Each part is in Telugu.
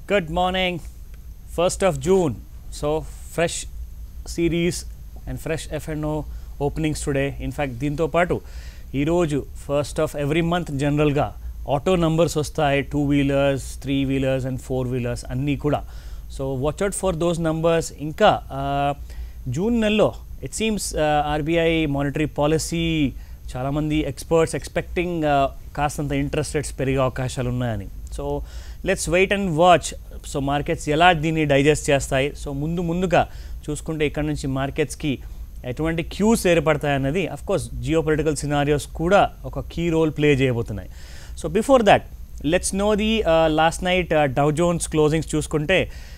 Good morning, 1st of June. So, fresh series and fresh FNO openings today. In fact, దీంతో పాటు ఈరోజు ఫస్ట్ ఆఫ్ ఎవ్రీ మంత్ జనరల్గా ఆటో నంబర్స్ వస్తాయి, 2 వీలర్స్, 3 వీలర్స్ అండ్ 4 వీలర్స్ అన్నీ కూడా. So watch out for those numbers. ఇంకా జూన్ నెలలో it seems RBI monetary policy చాలామంది ఎక్స్పర్ట్స్ ఎక్స్పెక్టింగ్ కాస్తంత ఇంట్రెస్ట్ రేట్స్ పెరిగే అవకాశాలు ఉన్నాయని. So let's wait and watch. So markets ఎలా దీన్ని డైజెస్ట్ చేస్తాయి, సో ముందుగా చూసుకుంటే ఇక్కడ నుంచి మార్కెట్స్కి ఎటువంటి క్యూస్ ఏర్పడతాయన్నది అఫ్కోర్స్ జియో పొలిటికల్ సినారియోస్ కూడా ఒక కీ రోల్ ప్లే చేయబోతున్నాయి. So before that let's know the last night Dow Jones closings చూసుకుంటే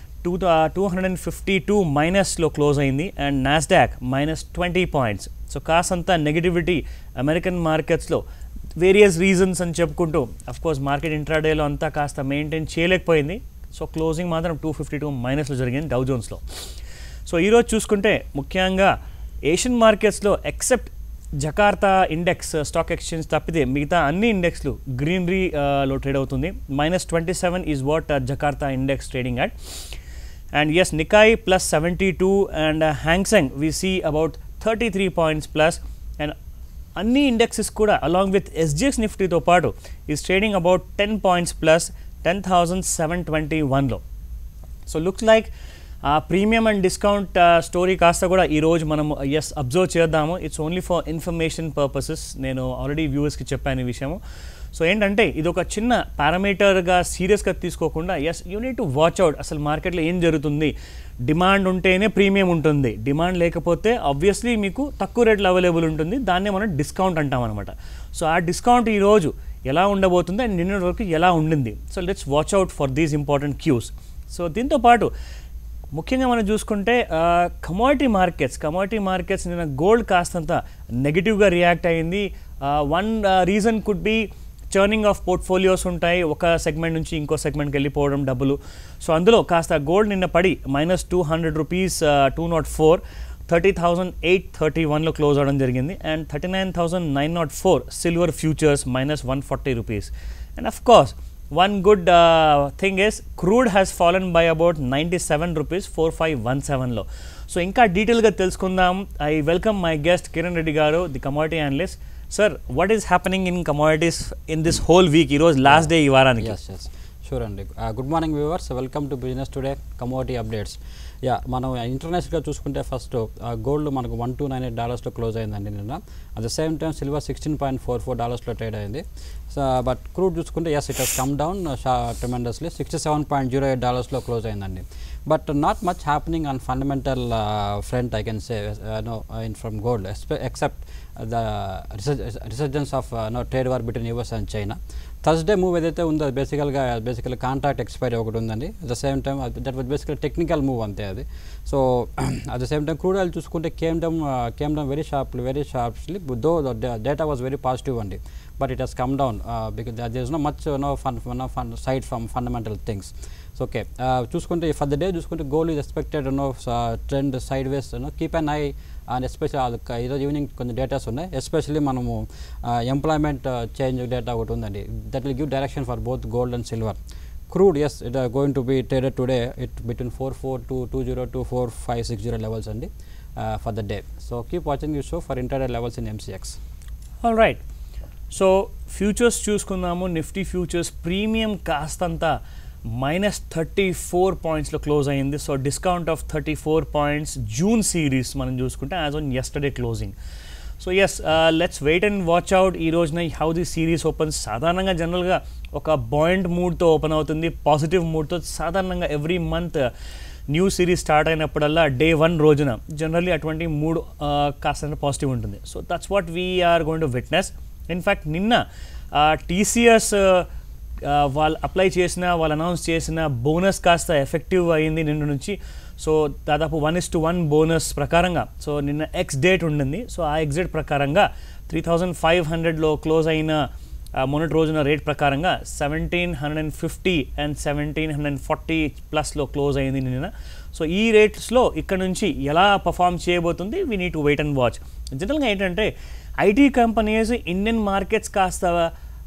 252 మైనస్లో క్లోజ్ అయింది అండ్ నాస్డాక్ -20 పాయింట్స్. సో కాసంత నెగిటివిటీ అమెరికన్ మార్కెట్స్లో వేరియస్ రీజన్స్ అని చెప్పుకుంటూ అఫ్కోర్స్ మార్కెట్ ఇంట్రాడేలో అంతా కాస్త మెయింటైన్ చేయలేకపోయింది. సో క్లోజింగ్ మాత్రం 252 మైనస్లో జరిగింది డౌ జోన్స్లో. సో ఈరోజు చూసుకుంటే ముఖ్యంగా ఏషియన్ మార్కెట్స్లో except Jakarta index stock exchange తప్పితే మిగతా అన్ని ఇండెక్స్లు గ్రీనరీలో ట్రేడ్ అవుతుంది. -27 is what Jakarta index trading at. And yes, Nikkei plus 72 and Hang Seng we see about 33 points plus, and anni indexes kuda along with SGX Nifty to paatu is trading about 10 points plus 10,721 lo. So looks like premium and discount story కాస్త కూడా ఈరోజు మనం అబ్జర్వ్ చేద్దాము. It's only for information purposes. నేను ఆల్రెడీ వ్యూవర్స్కి చెప్పాను ఈ విషయము. సో ఏంటంటే ఇది ఒక చిన్న పారామీటర్గా సీరియస్గా తీసుకోకుండా you need to watch out అసలు మార్కెట్లో ఏం జరుగుతుంది. డిమాండ్ ఉంటేనే ప్రీమియం ఉంటుంది, డిమాండ్ లేకపోతే ఆబ్వియస్లీ మీకు తక్కువ రేట్లు అవైలబుల్ ఉంటుంది, దాన్నే మనం డిస్కౌంట్ అంటాం అనమాట. సో ఆ డిస్కౌంట్ ఈరోజు ఎలా ఉండబోతుంది అండ్ నిన్నటి వరకు ఎలా ఉండింది. So let's watch out for these important cues. So దీంతోపాటు ముఖ్యంగా మనం చూసుకుంటే కమోడిటీ మార్కెట్స్ నిన్న గోల్డ్ కాస్తంత నెగిటివ్గా రియాక్ట్ అయ్యింది. One reason could be churning of portfolios ఉంటాయి, ఒక సెగ్మెంట్ నుంచి ఇంకో సెగ్మెంట్కి వెళ్ళిపోవడం డబ్బులు. సో అందులో కాస్త గోల్డ్ నిన్న పడి -200 రూపీస్ 204 30,831లో క్లోజ్ అవడం జరిగింది. And 39,904 silver futures -140 rupees. And of course one good thing is crude has fallen by about 97 rupees 4517 లో. సో ఇంకా డీటెయిల్గా తెలుసుకుందాం. I welcome my guest Kiran Reddy గారు, the commodity analyst. Sir, what is happening in commodities in this whole week? ఈరోజు లాస్ట్ డే ఈ వారానికి. షూర్ అండి. Good morning viewers, welcome to business today commodity updates. మనం ఇంటర్నేషనల్గా చూసుకుంటే ఫస్ట్ గోల్డ్ మనకు $1,298 క్లోజ్ అయిందండి నిన్న. At the same time silver $16.44 trade అయింది. బట్ క్రూడ్ చూసుకుంటే it has come down tremendously, $67.08 close అయిందండి. But not much happening on fundamental front I can say in from gold except the resurgence of trade war between US and China. Thursday move ఏదైతే ఉందో బేసికల్ కాంట్రాక్ట్ ఎక్స్పైరీ ఒకటి ఉందండి. At the same time that was basically technical move అంతే అది. So at the same time crude oil చూసుకుంటే came down very sharply though data was very positive అండి. But it has come down because there is no much side from fundamental things. So okay, చూసుకుంటే ఫర్ ద డే చూసుకుంటే gold is expected trend sideways keep an eye. And especially ఈరోజు ఈవినింగ్ కొన్ని డేటాస్ ఉన్నాయి. ఎస్పెషల్లీ మనము ఎంప్లాయ్మెంట్ చేంజ్ డేటా ఒకటి ఉందండి. That will give direction for both gold and silver. Crude, yes, it are going to be traded today between 44220 to 4560 levels and for the day. So keep watching this show for intraday levels in MCX. All right. So futures చూసుకుందాము. నిఫ్టీ ఫ్యూచర్స్ ప్రీమియం కాస్తంత -34 పాయింట్స్లో క్లోజ్ అయింది. So discount of 34 points June series మనం చూసుకుంటే as on yesterday closing. So yes, let's wait and watch out ఈ రోజున హౌ ది సిరీస్ ఓపెన్స్. సాధారణంగా జనరల్గా ఒక బాయింట్ మూడ్తో ఓపెన్ అవుతుంది, పాజిటివ్ మూడ్తో. సాధారణంగా every month new series start అయినప్పుడల్లా Day 1 రోజున జనరల్లీ అటువంటి మూడ్ కాస్త పాజిటివ్ ఉంటుంది. So that's what we are going to witness. In fact నిన్న TCS వాళ్ళు అప్లై చేసిన, వాళ్ళు అనౌన్స్ చేసిన బోనస్ కాస్త ఎఫెక్టివ్ అయింది నిన్న నుంచి. సో దాదాపు 1:1 బోనస్ ప్రకారంగా సో నిన్న ఎక్స్ డేట్ ఉండింది. సో ఆ ఎక్స్ డేట్ ప్రకారంగా 3,500లో క్లోజ్ అయిన మొన్నటి రోజున రేట్ ప్రకారంగా 1,750 అండ్ 1,740 ప్లస్లో క్లోజ్ అయింది నిన్న. సో ఈ రేట్స్లో ఇక్కడ నుంచి ఎలా పర్ఫామ్ చేయబోతుంది, we need to wait and watch. జనరల్గా ఏంటంటే ఐటీ కంపెనీస్ ఇండియన్ మార్కెట్స్ కాస్త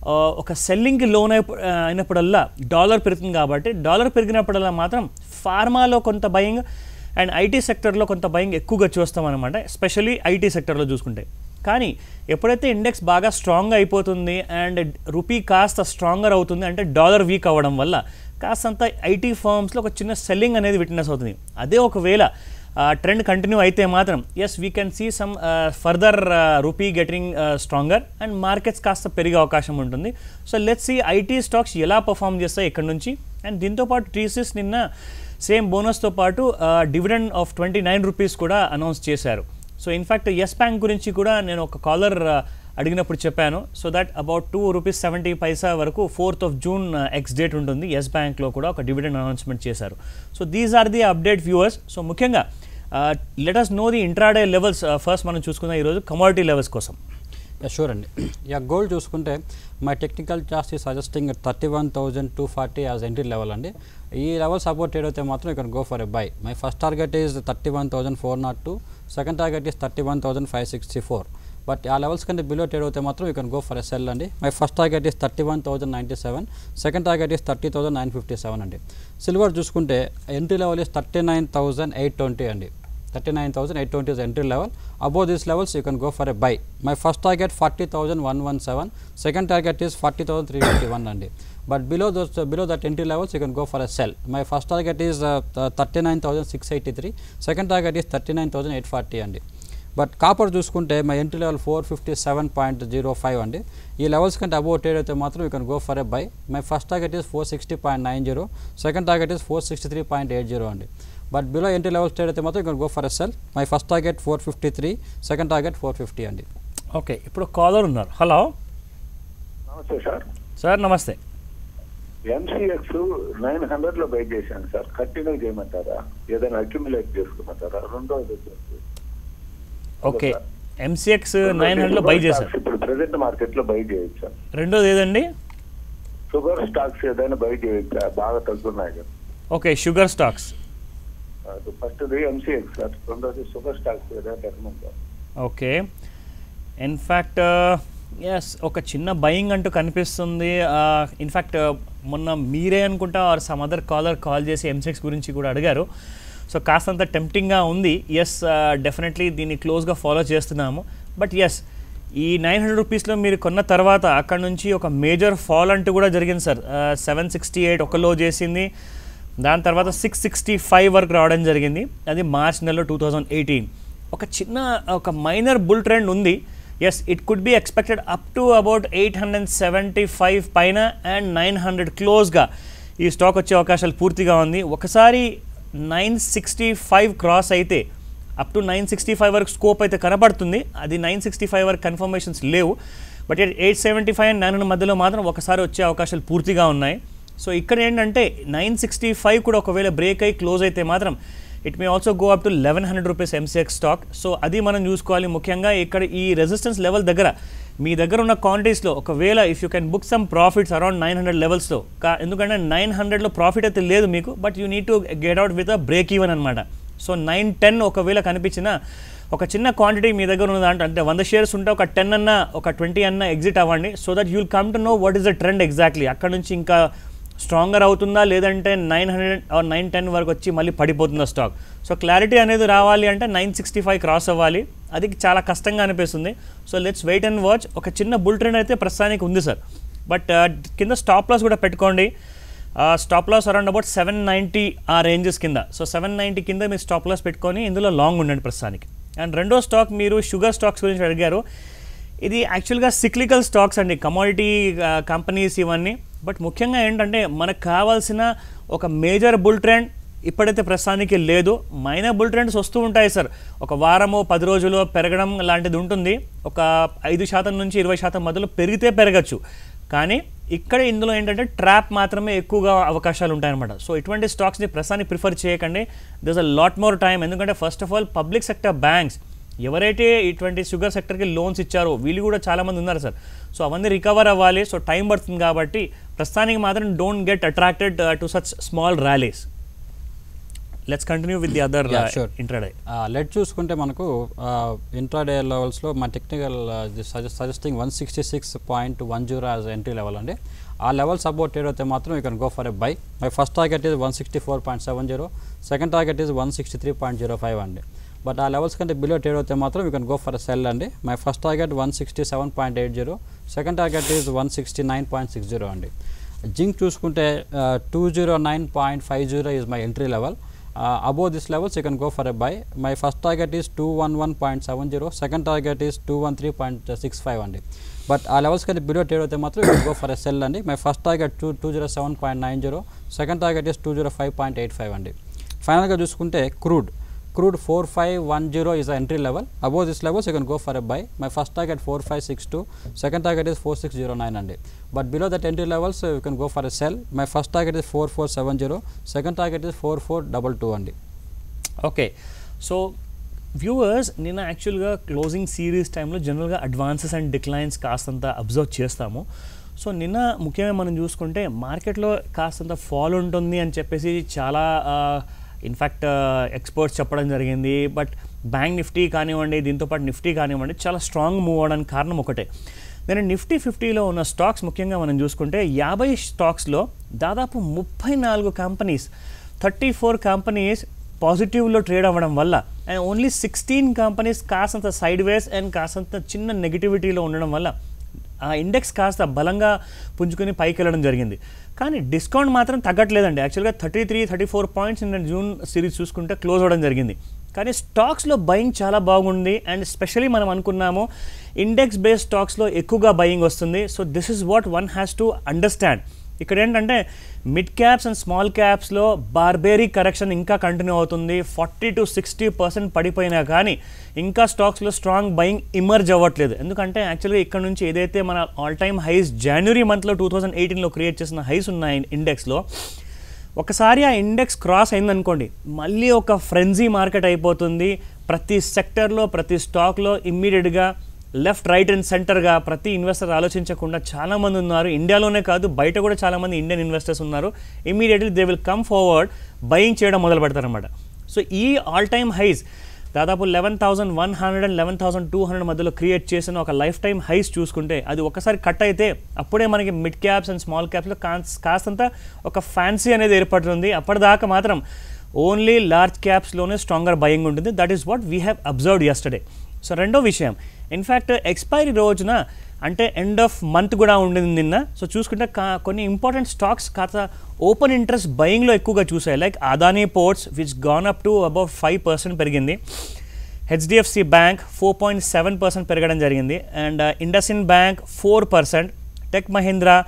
ఒక సెల్లింగ్కి లోన్ అయినప్పుడల్లా డాలర్ పెరుగుతుంది కాబట్టి డాలర్ పెరిగినప్పుడల్లా మాత్రం ఫార్మాలో కొంత బయింగ్ అండ్ ఐటీ సెక్టర్లో కొంత బయింగ్ ఎక్కువగా చూస్తామన్నమాట, ఎస్పెషల్లీ ఐటీ సెక్టర్లో చూసుకుంటే. కానీ ఎప్పుడైతే ఇండెక్స్ బాగా స్ట్రాంగ్ అయిపోతుంది అండ్ రూపీ కాస్త స్ట్రాంగర్ అవుతుంది అంటే డాలర్ వీక్ అవ్వడం వల్ల కాస్తంత ఐటీ ఫర్మ్స్లో ఒక చిన్న సెల్లింగ్ అనేది విట్నెస్ అవుతుంది. అదే ఒకవేళ ట్రెండ్ కంటిన్యూ అయితే మాత్రం yes we can see some further rupee getting stronger and markets కాస్త పెరిగే అవకాశం ఉంటుంది. So let's see IT stocks ఎలా పర్ఫామ్ చేస్తాయి ఇక్కడ నుంచి. అండ్ దీంతోపాటు టీసీఎస్ నిన్న సేమ్ బోనస్తో పాటు డివిడెండ్ ఆఫ్ 29 రూపీస్ కూడా అనౌన్స్ చేశారు. సో ఇన్ఫ్యాక్ట్ ఎస్ బ్యాంక్ గురించి కూడా నేను ఒక కాలర్ అడిగినప్పుడు చెప్పాను. సో దట్ అబౌట్ ₹2.70 వరకు 4th of June ex date ఉంటుంది. ఎస్ బ్యాంక్లో కూడా ఒక డివిడెండ్ అనౌన్స్మెంట్ చేశారు. So these are the update viewers. So ముఖ్యంగా let us know the intraday levels first మనం చూసుకుందాం ఈరోజు కమోడిటీ లెవెల్స్ కోసం. షూర్ అండి. గోల్డ్ చూసుకుంటే my technical chart is suggesting 31,240 as entry level అండి. ఈ లెవెల్ సపోర్ట్ ట్రేడ్ అయితే మాత్రం you can go for a buy. My first target is 31,402, second target is 31,564. But ఆ లెవెల్స్ కంటే బిలో ట్రేడ్ అయితే మాత్రం you can go for a sell అండి. My first target is 31,097, second target is 30,957 అండి. సిల్వర్ చూసుకుంటే ఎంట్రీ లెవెల్ ఈజ్ 39,820 అండి. 39,820 is entry level. Above these levels you can go for a buy. My first target 40,117, second target is 40,351 అండి. But below that entry levels you can go for a sell. My first target is 39,683, second target is 39,840 అండి. బట్ కాపర్ చూసుకుంటే మై ఎంట్రీ లెవెల్ 457.05 అండి. ఈ లెవెల్స్ కంటే అబోవ్ ట్రేడ్ అయితే మాత్రం you can go for a buy. My first target is 460.90, second target is 463.80 అండి. But below entry levels trade అయితే మాత్రం you can go for a sell. My first target 453, second target 450 అండి. ఓకే, ఇప్పుడు కాలర్ ఉన్నారు. హలో. నమస్తే సార్. సార్ నమస్తే. ఎంసీఎక్స్ 900 బై చేశాను సార్, కంటిన్యూ చేయమంటారా, ఏదైనా అక్యుములేట్ చేసుకోమంటారా? రెండోది ఓకే, ఎంసీఎక్స్ 900 బై చేశారు, ఇప్పుడు ప్రెసెంట్ మార్కెట్ లో బై చేయొచ్చా? రెండోది ఏదండి? షుగర్ స్టాక్స్ ఏదైనా బై చేయొచ్చా? బాగా తగ్గున్నాయి కదా. Okay, sugar stocks. First MCX sir, రెండోది షుగర్ స్టాక్స్ ఏదైనా రికమెండ్. ఓకే, ఇన్ఫ్యాక్ట్ ఎస్ ఒక చిన్న బయింగ్ అంటూ కనిపిస్తుంది. ఇన్ఫ్యాక్ట్ మొన్న మీరే అనుకుంటా or some other caller call చేసి ఎంసీఎక్స్ గురించి కూడా అడిగారు. సో కాస్తంత టెంప్టింగ్గా ఉంది. ఎస్ డెఫినెట్లీ దీన్ని క్లోజ్గా ఫాలో చేస్తున్నాము. బట్ ఎస్ ఈ 900 రూపీస్లో మీరు కొన్న తర్వాత అక్కడ నుంచి ఒక మేజర్ ఫాల్ అంటూ కూడా జరిగింది సార్. 768 ఒక లో చేసింది, దాని తర్వాత 665 వరకు రావడం జరిగింది. అది మార్చ్ నెలలో 2018. ఒక మైనర్ బుల్ ట్రెండ్ ఉంది. Yes it could be expected up to about 875 పైన అండ్ 900 క్లోజ్గా ఈ స్టాక్ వచ్చే అవకాశాలు పూర్తిగా ఉంది. ఒకసారి 965 క్రాస్ అయితే అప్ టు 965 వరకు స్కోప్ అయితే కనబడుతుంది. అది 965 వరకు కన్ఫర్మేషన్స్ లేవు. బట్ 875 అండ్ 900 మధ్యలో మాత్రం ఒకసారి వచ్చే అవకాశాలు పూర్తిగా ఉన్నాయి. సో ఇక్కడ ఏంటంటే 965 కూడా ఒకవేళ బ్రేక్ అయ్యి క్లోజ్ అయితే మాత్రం it may also go up to 1100 rupees MCX stock. So అది మనం చూసుకోవాలి. ముఖ్యంగా ఇక్కడ ఈ రెసిస్టెన్స్ లెవెల్ దగ్గర మీ దగ్గర ఉన్న క్వాంటిటీస్లో ఒకవేళ if you can book some profits around 900 లెవెల్స్లో, ఎందుకంటే 900లో ప్రాఫిట్ అయితే లేదు మీకు, but you need to get out with a break even అనమాట. సో 910 ఒకవేళ కనిపించిన ఒక చిన్న క్వాంటిటీ మీ దగ్గర ఉన్న దాంట్లో అంటే 100 షేర్స్ ఉంటే ఒక 10 అన్న ఒక 20 అన్న ఎగ్జిట్ అవ్వండి. So that you will come to know what is the trend exactly. అక్కడ నుంచి ఇంకా స్ట్రాంగర్ అవుతుందా లేదంటే 900 ఆర్ 910 వరకు వచ్చి మళ్ళీ పడిపోతుందా స్టాక్. సో క్లారిటీ అనేది రావాలి అంటే 965 క్రాస్ అవ్వాలి. అది చాలా కష్టంగా అనిపిస్తుంది. So let's wait and watch. ఒక చిన్న బుల్ ట్రెండ్ అయితే ప్రస్తుతానికి ఉంది సార్. బట్ కింద స్టాప్ లాస్ కూడా పెట్టుకోండి. స్టాప్ లాస్ అరౌండ్ అబౌట్ 790 ఆ రేంజెస్ కింద. సో 790 కింద మీరు స్టాప్ లాస్ పెట్టుకొని ఇందులో లాంగ్ ఉండండి ప్రస్తుతానికి. అండ్ రెండో స్టాక్ మీరు షుగర్ స్టాక్స్ గురించి అడిగారు. ఇది యాక్చువల్గా సిక్లికల్ స్టాక్స్ అండి, కమోడిటీ కంపెనీస్ ఇవన్నీ. బట్ ముఖ్యంగా ఏంటంటే మనకు కావాల్సిన ఒక మేజర్ బుల్ ట్రెండ్ ఇప్పుడైతే ప్రస్తుతానికి లేదు. మైనర్ బుల్ ట్రెండ్స్ వస్తూ ఉంటాయి సార్. ఒక వారము 10 రోజులు పెరగడం లాంటిది ఉంటుంది. ఒక 5% నుంచి 20% మధ్యలో పెరిగితే పెరగచ్చు. కానీ ఇక్కడ ఇందులో ఏంటంటే ట్రాప్ మాత్రమే ఎక్కువగా అవకాశాలు ఉంటాయన్నమాట. సో ఇటువంటి స్టాక్స్ని ప్రస్తుతానికి ప్రిఫర్ చేయకండి. This a lot more time. ఎందుకంటే first of all public sector banks ఎవరైతే ఇటువంటి షుగర్ సెక్టర్కి లోన్స్ ఇచ్చారో వీళ్ళు కూడా చాలామంది ఉన్నారు సార్. సో అవన్నీ రికవర్ అవ్వాలి. సో టైం పడుతుంది కాబట్టి ప్రస్తుతానికి మాత్రం don't get attracted to such small rallies. Let's continue with the other intraday. Let చూసుకుంటే మనకు ఇంట్రాడే లెవెల్స్లో మన technical suggesting 166.10 as entry level అండి. ఆ లెవెల్ సపోర్ట్ ట్రేడ్ అయితే మాత్రం you can go for a buy. My first target is 164.70, second target is 163.05 అండి. బట్ ఆ లెవెల్స్ కంటే బిలో ట్రేడ్ అయితే మాత్రం you can go for a sell అండి. My first target 167.80, second target is 169.60 అండి. జింక్ చూసుకుంటే 209.50 is my entry level. Above this levels you can go for a buy. My first target is 211.70, second target is 213.65 అండి. బట్ ఆ లెవెల్స్ కంటే బిలో ట్రేడ్ అయితే మాత్రం you go for a sell అండి. My first target 207.90, second target is 205.85 అండి. ఫైనల్గా చూసుకుంటే crude 4510 is the entry level. Above this levels you can go for a buy. My first target 4562, second target is 4609 అండి. But below that entry levels you can go for a sell. My first target is 4470, second target is 4422 అండి. ఓకే, సో వ్యూవర్స్ నిన్న యాక్చువల్గా క్లోజింగ్ సిరీస్ టైంలో జనరల్గా అడ్వాన్సెస్ అండ్ డిక్లైన్స్ కాస్తంత అబ్జర్వ్ చేస్తాము. సో నిన్న ముఖ్యంగా మనం చూసుకుంటే మార్కెట్లో కాస్తంత ఫాల్ ఉంటుంది అని చెప్పేసి చాలా ఇన్ఫ్యాక్ట్ ఎక్స్పర్ట్స్ చెప్పడం జరిగింది. బట్ బ్యాంక్ నిఫ్టీ కానివ్వండి, దీంతోపాటు నిఫ్టీ కానివ్వండి, చాలా స్ట్రాంగ్ మూవ్ అవడానికి కారణం ఒకటే. నేను నిఫ్టీ 50లో ఉన్న స్టాక్స్ ముఖ్యంగా మనం చూసుకుంటే 50 స్టాక్స్లో దాదాపు 34 కంపెనీస్, 34 కంపెనీస్ పాజిటివ్లో ట్రేడ్ అవ్వడం వల్ల అండ్ ఓన్లీ 16 కంపెనీస్ కాస్తంత సైడ్ వేస్ అండ్ కాస్తంత చిన్న నెగిటివిటీలో ఉండడం వల్ల ఆ ఇండెక్స్ కాస్త బలంగా పుంజుకొని పైకి వెళ్ళడం జరిగింది. కానీ డిస్కౌంట్ మాత్రం తగ్గట్లేదండి. యాక్చువల్గా 33-34 పాయింట్స్ నిన్న జూన్ సిరీస్ చూసుకుంటే క్లోజ్ అవ్వడం జరిగింది. కానీ స్టాక్స్లో బయింగ్ చాలా బాగుంది అండ్ స్పెషలీ మనం అనుకున్నాము ఇండెక్స్ బేస్డ్ స్టాక్స్లో ఎక్కువగా బయింగ్ వస్తుంది. So this is what one has to understand. ఇక్కడ ఏంటంటే మిడ్ క్యాప్స్ అండ్ స్మాల్ క్యాప్స్లో బార్బేరీ కరెక్షన్ ఇంకా కంటిన్యూ అవుతుంది. 40-60% పడిపోయినా కానీ ఇంకా స్టాక్స్లో స్ట్రాంగ్ బయింగ్ ఇమర్జ్ అవ్వట్లేదు. ఎందుకంటే యాక్చువల్గా ఇక్కడ నుంచి ఏదైతే మన ఆల్ టైమ్ హైస్ జనవరి మంత్లో 2018లో క్రియేట్ చేసిన హైస్ ఉన్నాయి ఇండెక్స్లో, ఒకసారి ఆ ఇండెక్స్ క్రాస్ అయిందనుకోండి మళ్ళీ ఒక ఫ్రెంజీ మార్కెట్ అయిపోతుంది. ప్రతి సెక్టర్లో ప్రతి స్టాక్లో ఇమ్మీడియట్గా లెఫ్ట్ రైట్ అండ్ సెంటర్గా ప్రతి ఇన్వెస్టర్ ఆలోచించకుండా చాలామంది ఉన్నారు. ఇండియాలోనే కాదు బయట కూడా చాలామంది ఇండియన్ ఇన్వెస్టర్స్ ఉన్నారు. Immediately they will come forward buying చేయడం మొదలు పెడతారన్నమాట. సో ఈ ఆల్ టైమ్ హైస్ దాదాపు 11,100 అండ్ 11,200 మధ్యలో క్రియేట్ చేసిన ఒక లైఫ్ టైమ్ హైస్ చూసుకుంటే అది ఒకసారి కట్ అయితే అప్పుడే మనకి మిడ్ క్యాప్స్ అండ్ స్మాల్ క్యాప్స్లో కాస్తంత ఒక ఫ్యాన్సీ అనేది ఏర్పడుతుంది. అప్పటిదాకా మాత్రం ఓన్లీ లార్జ్ క్యాప్స్లోనే స్ట్రాంగర్ బయింగ్ ఉంటుంది. That is what we have observed yesterday. So రెండో విషయం, ఇన్ఫ్యాక్ట్ ఎక్స్పైరీ రోజున అంటే ఎండ్ ఆఫ్ మంత్ కూడా ఉండింది నిన్న. సో చూసుకుంటే కొన్ని ఇంపార్టెంట్ స్టాక్స్ కాస్త ఓపెన్ ఇంట్రెస్ట్ బయింగ్లో ఎక్కువగా చూసాయి. Like Adani ports which gone up to about 5% పెరిగింది. హెచ్డిఎఫ్సి బ్యాంక్ 4.7% పెరగడం జరిగింది. And IndusInd bank 4%, Tech Mahindra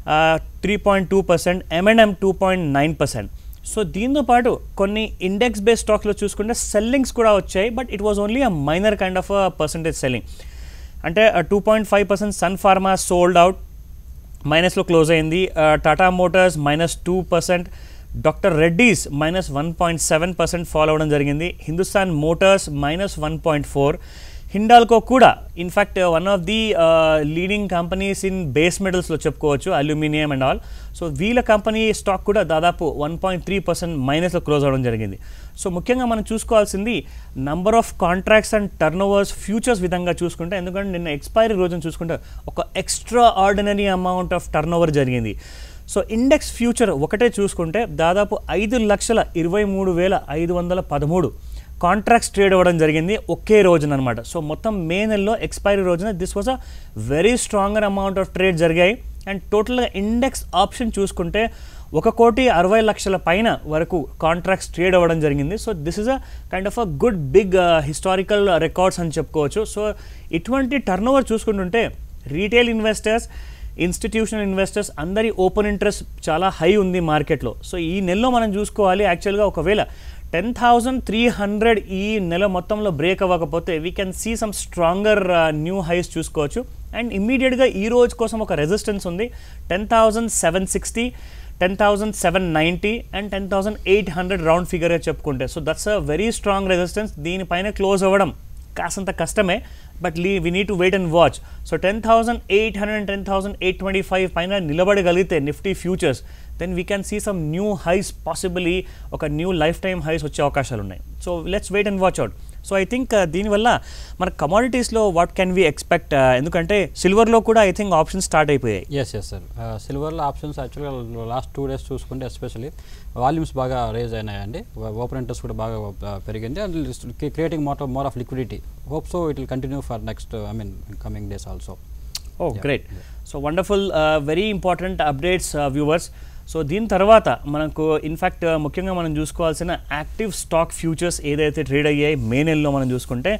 3.2%, M&M 2.9%. So దీంతో పాటు కొన్ని ఇండెక్స్ బేస్డ్ స్టాక్స్లో చూసుకుంటే సెల్లింగ్స్ కూడా వచ్చాయి. But it was only a minor kind of percentage selling. అంటే 2.5% సన్ ఫార్మా సోల్డ్ అవుట్ మైనస్లో క్లోజ్ అయింది. Tata Motors -2%, doctor Reddy's -1.7% follow అవ్వడం జరిగింది. హిందుస్థాన్ మోటార్స్ -1.4%. హిండాల్కో కూడా in fact one of the leading companies in base మెటల్స్లో చెప్పుకోవచ్చు, అల్యూమినియం అండ్ ఆల్. సో వీళ్ళ కంపెనీ స్టాక్ కూడా దాదాపు 1.3% మైనస్లో క్లోజ్ అవ్వడం జరిగింది. సో ముఖ్యంగా మనం చూసుకోవాల్సింది number of contracts and turnovers futures విధంగా చూసుకుంటే, ఎందుకంటే నిన్న ఎక్స్పైరీ రోజున చూసుకుంటే ఒక extraordinary amount of turnover జరిగింది. సో ఇండెక్స్ ఫ్యూచర్ ఒకటే చూసుకుంటే దాదాపు 5,23,513 కాంట్రాక్ట్స్ ట్రేడ్ అవ్వడం జరిగింది ఒకే రోజున అనమాట. సో మొత్తం మే నెలలో ఎక్స్పైరీ రోజున this was a very stronger amount of trade జరిగాయి. అండ్ టోటల్గా ఇండెక్స్ ఆప్షన్ చూసుకుంటే 1,60,00,000 పైన వరకు కాంట్రాక్ట్స్ ట్రేడ్ అవ్వడం జరిగింది. So this is a kind of a good big historical records అని చెప్పుకోవచ్చు. సో ఇటువంటి టర్న్ ఓవర్ చూసుకుంటుంటే రీటైల్ ఇన్వెస్టర్స్, ఇన్స్టిట్యూషనల్ ఇన్వెస్టర్స్ అందరి ఓపెన్ ఇంట్రెస్ట్ చాలా హై ఉంది మార్కెట్లో. సో ఈ నెలలో మనం చూసుకోవాలి యాక్చువల్గా ఒకవేళ 10,300 ఈ నెల మొత్తంలో బ్రేక్ అవ్వకపోతే we can see some stronger new highs చూసుకోవచ్చు. అండ్ ఇమ్మీడియట్గా ఈ రోజు కోసం ఒక రెసిస్టెన్స్ ఉంది 10,760, 10,790 అండ్ 10,800 రౌండ్ ఫిగర్గా చెప్పుకుంటే. So that's a very strong resistance. దీనిపైన క్లోజ్ అవ్వడం కాసంత కష్టమే, but we need to wait and watch. So 10,800 and 10,825 పైన నిలబడగలిగితే Nifty futures, then we can see some new highs, possibly ఒక న్యూ లైఫ్ టైమ్ హైస్ వచ్చే అవకాశాలు ఉన్నాయి. So let's wait and watch out. So I think దీనివల్ల మన కమాడిటీస్లో వాట్ కెన్ వీ ఎక్స్పెక్ట్, ఎందుకంటే సిల్వర్లో కూడా ఐ థింక్ ఆప్షన్స్ స్టార్ట్ అయిపోయాయి. ఎస్ సార్, సిల్వర్లో ఆప్షన్స్ యాక్చువల్గా లాస్ట్ 2 days చూసుకుంటే ఎస్పెషల్లీ వాల్యూమ్స్ బాగా రేజ్ అయినాయండి, ఓపెన్ ఇంట్రెస్ట్ కూడా బాగా పెరిగింది, and creating more of liquidity. Hope so it will continue for next coming days also. Oh great. So wonderful, very important updates viewers. So దీని తర్వాత మనకు ఇన్ఫ్యాక్ట్ ముఖ్యంగా మనం చూసుకోవాల్సిన యాక్టివ్ స్టాక్ ఫ్యూచర్స్ ఏదైతే ట్రేడ్ అయ్యాయి మే నెలలో మనం చూసుకుంటే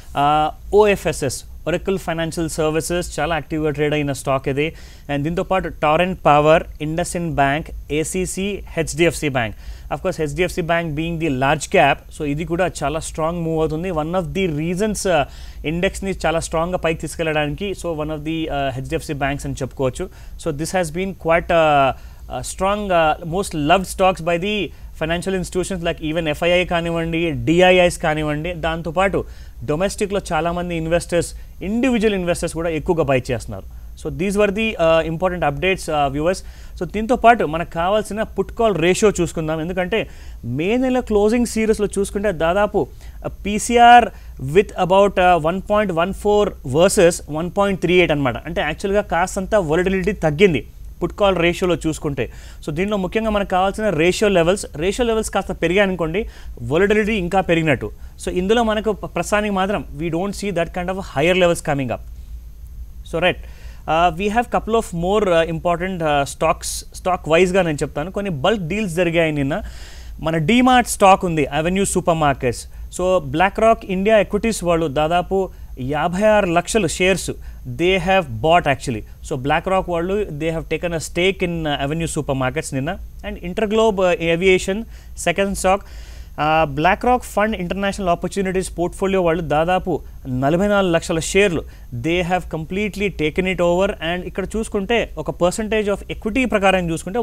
OFSS, ఒరాకిల్ ఫైనాన్షియల్ సర్వీసెస్ చాలా యాక్టివ్గా ట్రేడ్ అయిన స్టాక్ ఇది. అండ్ దీంతోపాటు Torrent Power, IndusInd bank, ACC, HDFC bank. Of course HDFC bank being the large cap, so ఇది కూడా చాలా స్ట్రాంగ్ మూవ్ అవుతుంది. వన్ ఆఫ్ ది రీజన్స్ ఇండెక్స్ని చాలా స్ట్రాంగ్గా పైకి తీసుకెళ్ళడానికి, so one of the HDFC banks అని చెప్పుకోవచ్చు. So this has been quite strong, most loved stocks by the financial institutions like even FII కానివ్వండి, DIIs కానివ్వండి. దాంతోపాటు డొమెస్టిక్లో చాలామంది ఇన్వెస్టర్స్, ఇండివిజువల్ ఇన్వెస్టర్స్ కూడా ఎక్కువగా బై చేస్తున్నారు. So these were the important updates viewers. So దీంతోపాటు మనకు కావాల్సిన పుట్ కాల్ రేషియో చూసుకుందాం, ఎందుకంటే మే నెల క్లోజింగ్ సిరీస్లో చూసుకుంటే దాదాపు PCR విత్ అబౌట్ 1.14 వర్సెస్ 1.38 అనమాట. అంటే యాక్చువల్గా కాస్తంత వొలటిలిటీ తగ్గింది పుట్ కాల్ రేషియోలో చూసుకుంటే. సో దీనిలో ముఖ్యంగా మనకు కావాల్సిన రేషియో లెవెల్స్ కాస్త పెరిగాయనుకోండి, వొలటిలిటీ ఇంకా పెరిగినట్టు. సో ఇందులో మనకు ప్రస్తుతానికి మాత్రం we don't see that kind of higher levels coming up. So right, we have couple of more important stock వైజ్గా నేను చెప్తాను. కొన్ని బల్క్ డీల్స్ జరిగాయి నిన్న. మన డీమార్ట్ స్టాక్ ఉంది, Avenue Super Markets. So BlackRock India Equities వాళ్ళు దాదాపు 56 లక్షల shares they have bought actually. So BlackRock వాళ్ళు they have taken a stake in Avenue Super Markets నిన్న. And InterGlobe Aviation second stock, BlackRock fund international opportunities portfolio వాళ్ళు దాదాపు 44 లక్షల షేర్లు they have completely taken it over. And ఇక్కడ చూసుకుంటే ఒక పర్సంటేజ్ ఆఫ్ ఎక్విటీ ప్రకారం చూసుకుంటే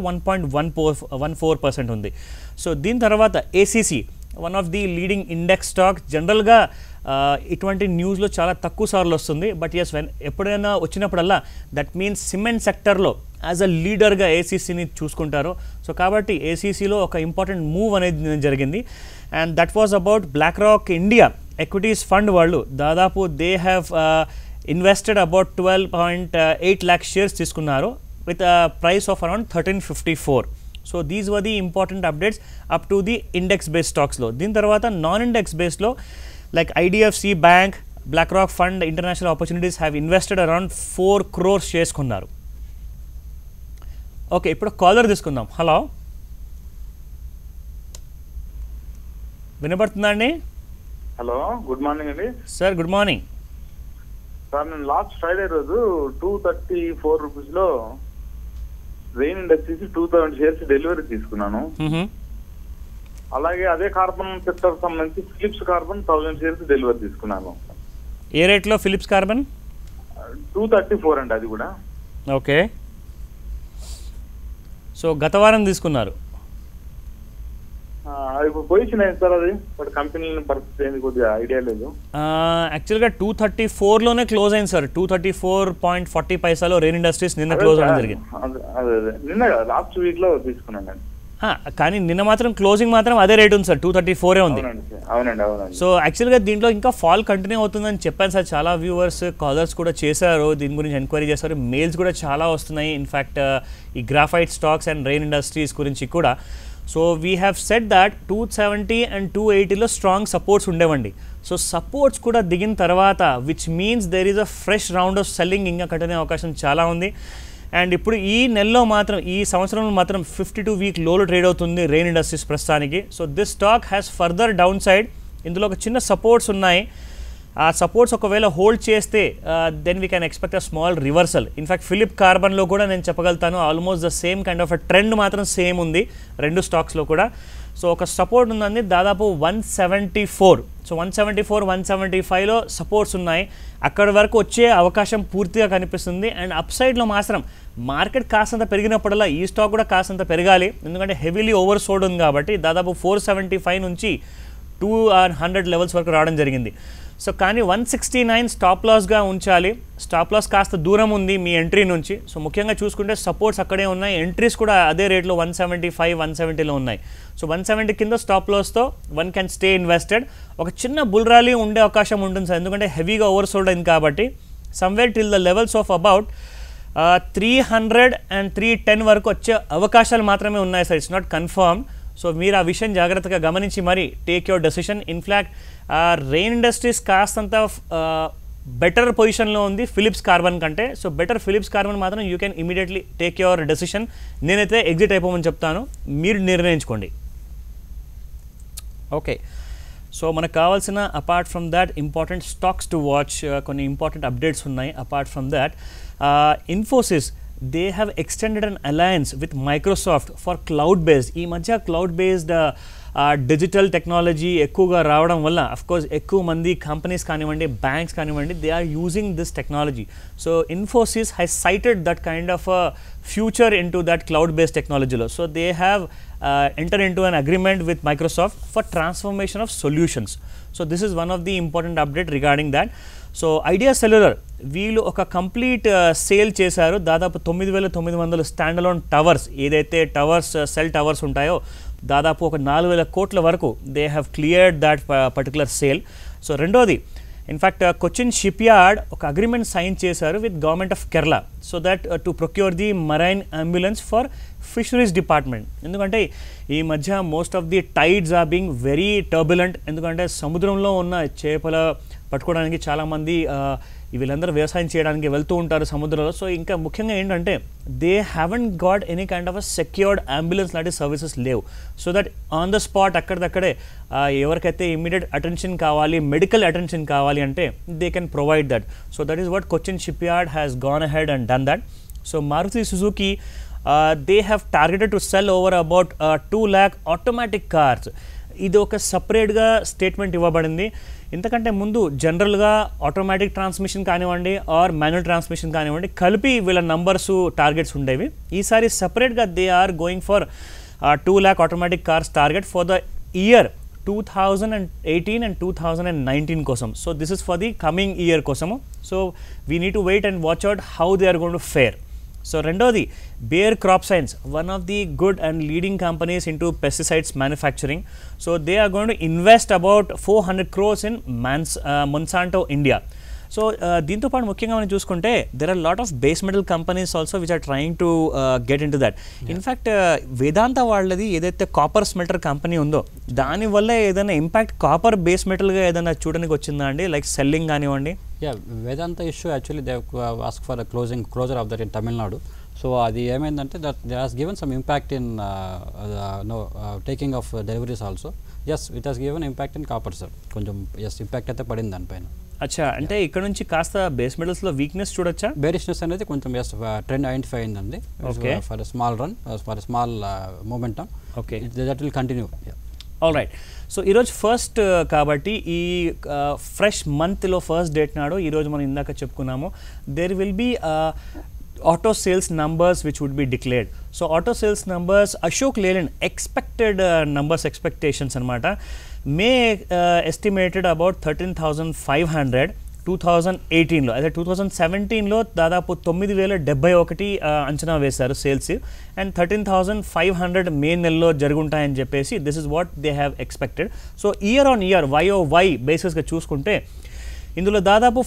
1.14% ఉంది. సో దీని తర్వాత ACC, one of the leading index stock. జనరల్గా ఇటువంటి న్యూస్లో చాలా తక్కువ సార్లు వస్తుంది, బట్ ఎస్ ఎప్పుడైనా వచ్చినప్పుడల్లా దట్ మీన్స్ సిమెంట్ సెక్టర్లో యాజ్ అ లీడర్గా ACCని చూసుకుంటారు. సో కాబట్టి ACCలో ఒక ఇంపార్టెంట్ మూవ్ అనేది జరిగింది. And that was about BlackRock India Equities fund వాళ్ళు దాదాపు they have invested about 12.8 lakh shares తీసుకున్నారు with price of around 1354. So these were the important updates up to the index based స్టాక్స్లో. దీని తర్వాత నాన్ ఇండెక్స్ బేస్లో like IDFC Bank, BlackRock Fund, International Opportunities have invested around 4 crore shares కొన్నారు. ఓకే, ఇప్పుడు కాలర్ తీసుకుందాం. హలో, వినపడుతుందా అండి? హలో, గుడ్ మార్నింగ్ అండి. Sir good morning. సార్ నేను లాస్ట్ ఫ్రైడే రోజు 234 రూపీస్లో రెయిన్ ఇండస్ట్రీస్ 2000 షేర్స్ డెలివరీ తీసుకున్నాను. అలాగే అదే కార్బన్ సెక్టర్ సంబంధించి ఫిలిప్స్ కార్బన్ 1000 షేర్స్ డెలివరీ తీసుకున్నాను. ఏ రేట్లో ఫిలిప్స్ కార్బన్? 234 అండి అది కూడా. ఓకే, సో గత వారం తీసుకున్నారు. ఇప్పుడు పొజిషన్ అయింది సార్ అది, బట్ కంపెనీ పరిస్థితి ఏంది కొద్దిగా ఐడియా లేదు. యాక్చువల్గా 234లోనే క్లోజ్ అయింది సార్. 234.40 రెయిన్ ఇండస్ట్రీస్ నిన్న క్లోజ్ అవ్వడం జరిగింది. అదే నిన్న లాస్ట్ వీక్లో తీసుకున్నాను అండి. కానీ నిన్న మాత్రం క్లోజింగ్ మాత్రం అదే రేట్ ఉంది సార్, 234 ఉంది. అవునండి అవునండి. సో యాక్చువల్గా దీంట్లో ఇంకా ఫాల్ కంటిన్యూ అవుతుందని చెప్పాను సార్. చాలా వ్యూవర్స్ కాలర్స్ కూడా చేశారు, దీని గురించి ఎంక్వైరీ చేశారు, మెయిల్స్ కూడా చాలా వస్తున్నాయి ఇన్ఫ్యాక్ట్ ఈ graphite stocks and Rain Industries గురించి కూడా. So we have set that 270 and 280లో స్ట్రాంగ్ సపోర్ట్స్ ఉండేవండి. సో సపోర్ట్స్ కూడా దిగిన తర్వాత which means there is a fresh round of selling ఇంకా కంటిన్యూ అవకాశం చాలా ఉంది. అండ్ ఇప్పుడు ఈ నెలలో మాత్రం, ఈ సంవత్సరంలో మాత్రం 52-week లోలో ట్రేడ్ అవుతుంది రెయిన్ ఇండస్ట్రీస్ ప్రస్తుతానికి. So this stock has further down side. ఇందులో ఒక చిన్న సపోర్ట్స్ ఉన్నాయి. ఆ సపోర్ట్స్ ఒకవేళ హోల్డ్ చేస్తే then we can expect a small reversal. In fact Phillips కార్బన్లో కూడా నేను చెప్పగలుగుతాను almost the same kind of a trend మాత్రం సేమ్ ఉంది రెండు స్టాక్స్లో కూడా. సో ఒక సపోర్ట్ ఉందండి దాదాపు 174. సో 174, 175లో సపోర్ట్స్ ఉన్నాయి. అక్కడి వరకు వచ్చే అవకాశం పూర్తిగా కనిపిస్తుంది. అండ్ అప్ సైడ్లో మాత్రం మార్కెట్ కాస్తంత పెరిగినప్పుడల్లా ఈ స్టాక్ కూడా కాస్తంత పెరగాలి, ఎందుకంటే హెవీలీ ఓవర్ సోల్డ్ ఉంది కాబట్టి. దాదాపు 475 నుంచి 200 లెవెల్స్ వరకు రావడం జరిగింది. సో కానీ 169 స్టాప్ లాస్గా ఉంచాలి. స్టాప్ లాస్ కాస్త దూరం ఉంది మీ ఎంట్రీ నుంచి. సో ముఖ్యంగా చూసుకుంటే సపోర్ట్స్ అక్కడే ఉన్నాయి, ఎంట్రీస్ కూడా అదే రేట్లో 175, 170లో ఉన్నాయి. సో 170 కింద స్టాప్ లాస్తో వన్ క్యాన్ స్టే ఇన్వెస్టెడ్. ఒక చిన్న బుల్ ర్యాలీ ఉండే అవకాశం ఉంటుంది సార్, ఎందుకంటే హెవీగా ఓవర్ సోల్డ్ అయింది కాబట్టి. Somewhere till the levels of about 300 and 310 వరకు వచ్చే అవకాశాలు మాత్రమే ఉన్నాయి sir. It's not confirm. So మీరు ఆ విషయం జాగ్రత్తగా గమనించి మరి take your decision. In fact Rain Industries కాస్తంత బెటర్ పొజిషన్లో ఉంది ఫిలిప్స్ కార్బన్ కంటే. సో బెటర్ ఫిలిప్స్ కార్బన్ మాత్రం you can immediately take your decision. నేనైతే ఎగ్జిట్ అయిపోమని చెప్తాను, మీరు నిర్ణయించుకోండి. ఓకే, సో మనకు కావాల్సిన apart from that important stocks to watch, కొన్ని ఇంపార్టెంట్ అప్డేట్స్ ఉన్నాయి. Apart from that Infosys they have extended an alliance with Microsoft for cloud based. ఈ మధ్య క్లౌడ్ బేస్డ్ డిజిటల్ టెక్నాలజీ ఎక్కువగా రావడం వల్ల అఫ్కోర్స్ ఎక్కువ మంది కంపెనీస్ కానివ్వండి, బ్యాంక్స్ కానివ్వండి, they are using this technology. So Infosys has cited that kind of future into that cloud based టెక్నాలజీలో. So they have entered into an agreement with Microsoft for transformation of solutions. So this is one of the important update regarding that. So Idea Cellular వీళ్ళు ఒక కంప్లీట్ సేల్ చేశారు. దాదాపు 9,900 స్టాండ్ అలోన్ టవర్స్, ఏదైతే టవర్స్ సెల్ టవర్స్ ఉంటాయో దాదాపు ఒక 4,000 కోట్ల వరకు they have cleared that particular sale. So రెండోది ఇన్ఫ్యాక్ట్ కొచ్చిన్ షిప్ యార్డ్ ఒక అగ్రిమెంట్ సైన్ చేశారు with government of Kerala so that to procure the marine ambulance for fisheries department. ఎందుకంటే ఈ మధ్య most of the tides are being very turbulent. ఎందుకంటే సముద్రంలో ఉన్న చేపల పట్టుకోవడానికి చాలామంది వీళ్ళందరూ వ్యవసాయం చేయడానికి వెళ్తూ ఉంటారు సముద్రంలో. సో ఇంకా ముఖ్యంగా ఏంటంటే they haven't got any kind of a secured ambulance లాంటి సర్వీసెస్ లేవు. So that on the spot అక్కడిదక్కడే ఎవరికైతే ఇమీడియట్ అటెన్షన్ కావాలి, మెడికల్ అటెన్షన్ కావాలి అంటే they can provide that. So that is what Cochin Shipyard has gone ahead and done that. So Maruti Suzuki they have targeted to sell over about 2 lakh automatic cars. ఇది ఒక సపరేట్గా స్టేట్మెంట్ ఇవ్వబడింది. ఇంతకంటే ముందు జనరల్గా ఆటోమేటిక్ ట్రాన్స్మిషన్ కానివ్వండి ఆర్ మాన్యువల్ ట్రాన్స్మిషన్ కానివ్వండి కలిపి వీళ్ళ నంబర్స్ టార్గెట్స్ ఉండేవి. ఈసారి సపరేట్గా they are going for 2 lakh automatic cars target for the year 2018 and 2019 కోసం. So this is for the coming year కోసము. So we need to wait and watch out how they are going to fare. So రెండోది Bayer CropScience, one of the good and leading companies in to pesticides manufacturing. So they are going to invest about 400 crores in Monsanto India. So దీంతో పాటు ముఖ్యంగా మనం చూసుకుంటే there are lot of base metal companies also which are trying to get into that. In fact Vedanta వాళ్ళది ఏదైతే కాపర్ స్మెల్టర్ కంపెనీ ఉందో దానివల్ల ఏదైనా ఇంపాక్ట్ కాపర్ బేస్ మెటల్గా ఏదైనా చూడడానికి వచ్చిందా అండి, లైక్ సెల్లింగ్ కానివ్వండి? Vedanta issue actually they ask for closure of that in Tamil Nadu. So అది ఏమైందంటే that they has given some impact in taking of deliveries also. Yes it has given impact in copper sir, కొంచెం ఎస్ ఇంపాక్ట్ అయితే పడింది దానిపైన. అచ్చా, అంటే ఇక్కడ నుంచి కాస్త బేస్ మెటల్స్లో వీక్నెస్ చూడొచ్చా? బేరిష్నెస్ అనేది కొంచెం ఎస్ ట్రెండ్ ఐడెంటిఫై అయిందండి for small run, for small momentum. Okay, that will continue. All right. So ఈరోజు ఫస్ట్ కాబట్టి ఈ ఫ్రెష్ మంత్లో ఫస్ట్ డేట్ నాడు ఈరోజు మనం ఇందాక చెప్పుకున్నాము there will be auto sales numbers which would be declared. So auto sales numbers, Ashok Leyland expected numbers, expectations anamata. May estimated about 13,500 2018 లో. అదే 2017లో దాదాపు 9,071 అంచనా వేశారు సేల్స్, అండ్ 13,500 మే నెలలో జరుగుంటాయని చెప్పేసి this is what they have expected. So year on year YOY బేసిస్గా చూసుకుంటే ఇందులో దాదాపు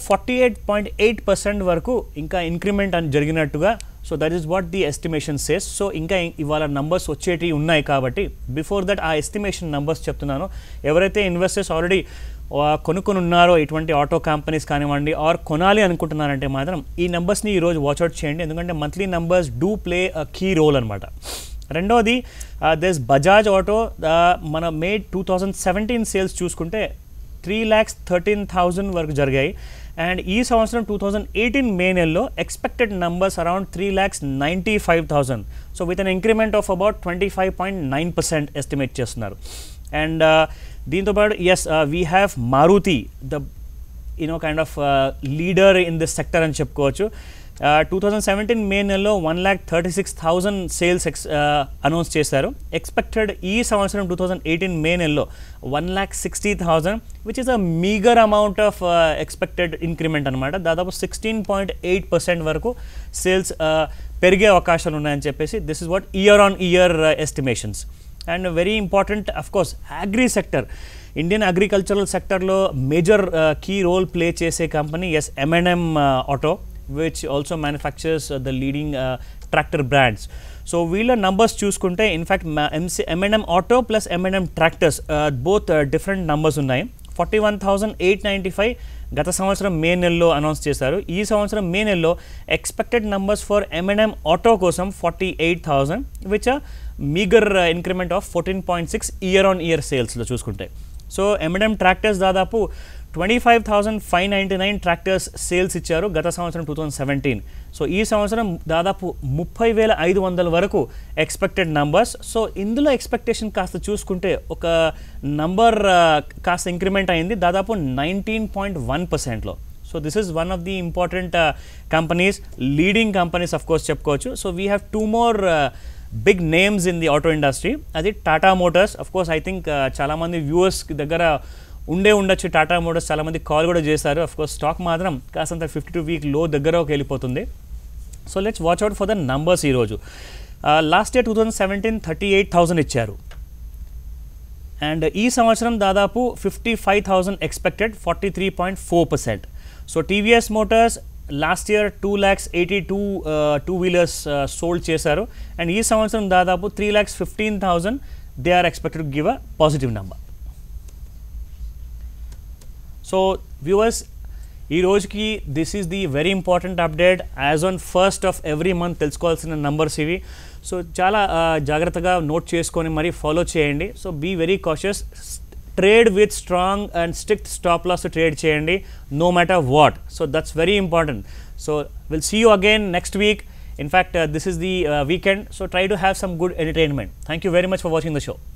48.8% వరకు ఇంకా ఇంక్రిమెంట్ అని జరిగినట్టుగా. So that is what the estimation says. So ఇంకా ఇవాళ నంబర్స్ వచ్చేటివి ఉన్నాయి కాబట్టి బిఫోర్ దట్ ఆ ఎస్టిమేషన్ నంబర్స్ చెప్తున్నాను. ఎవరైతే ఇన్వెస్టర్స్ ఆల్రెడీ కొనుక్కొని ఉన్నారో ఇటువంటి ఆటో కంపెనీస్ కానివ్వండి ఆర్ కొనాలి అనుకుంటున్నారంటే మాత్రం ఈ నెంబర్స్ని ఈరోజు వాచ్అవుట్ చేయండి, ఎందుకంటే monthly numbers do play a key role అనమాట. రెండోది దిస్ బజాజ్ ఆటో మన మే 2017 సేల్స్ చూసుకుంటే 3,13,000 వరకు జరిగాయి, అండ్ ఈ సంవత్సరం 2018 మే నెలలో expected numbers around 3,95,000. So with an increment of about 25.9% estimate చేస్తున్నారు. అండ్ దీంతోపాటు as we have Maruti, the kind of leader in this sector అని చెప్పుకోవచ్చు. 2017 మే నెలలో 1,36,000 సేల్స్ అనౌన్స్ చేశారు. ఎక్స్పెక్టెడ్ ఈ సంవత్సరం 2018 మే నెలలో 1,60,000 which is a meagre amount of expected increment అనమాట. దాదాపు 16.8% వరకు సేల్స్ పెరిగే అవకాశాలు ఉన్నాయని చెప్పేసి this is what year on year estimations. And very important of course agri sector, Indian agricultural సెక్టర్లో మేజర్ కీ రోల్ ప్లే చేసే company M&M auto which also manufactures the leading tractor brands. So వీళ్ళ numbers చూసుకుంటే in fact M&M auto plus M&M tractors both different numbers ఉన్నాయి. 41,895 గత సంవత్సరం మే నెలలో అనౌన్స్ చేశారు. ఈ సంవత్సరం మే నెలలో expected numbers for M&M auto కోసం 48,000 which meagre increment of 14.6 year on year సేల్స్లో చూసుకుంటే. సో M&M ట్రాక్టర్స్ దాదాపు 25,599 ట్రాక్టర్స్ సేల్స్ ఇచ్చారు గత సంవత్సరం 2017. సో ఈ సంవత్సరం దాదాపు 30,500 వరకు ఎక్స్పెక్టెడ్ నంబర్స్. సో ఇందులో ఎక్స్పెక్టేషన్ కాస్త చూసుకుంటే ఒక నంబర్ కాస్త ఇంక్రిమెంట్ అయింది దాదాపు 19.1%లో. So this is one of the important companies, leading companies of course చెప్పుకోవచ్చు. So we have 2 more big names in the auto industry. అది Tata Motors. Of course I think చాలామంది వ్యూవర్స్ దగ్గర ఉండొచ్చు టాటా మోటార్స్, చాలామంది కాల్ కూడా చేశారు. అఫ్ కోర్స్ స్టాక్ మాత్రం కాస్తంత 52-week లో దగ్గరకు వెళ్ళిపోతుంది. So let's watch out for the numbers ఈరోజు. లాస్ట్ ఇయర్ 2017 38,000 ఇచ్చారు అండ్ ఈ సంవత్సరం దాదాపు 55,000 expected, 43.4%. So TVS Motors last year 2,82,000 2-wheelers sold చేశారు అండ్ ఈ సంవత్సరం దాదాపు 3,15,000 they are expected to give a positive number. So viewers ఈ రోజుకి this is the very important update. As on 1st of every month తెలుసుకోవాల్సిన నంబర్స్ ఇవి. సో చాలా జాగ్రత్తగా నోట్ చేసుకొని మరి ఫాలో చేయండి. So be very cautious, trade with strong and strict stop loss trade చేయండి no matter what. So that's very important. So will see you again next week. In fact, this is the weekend, so try to have some good entertainment. Thank you very much for watching the show.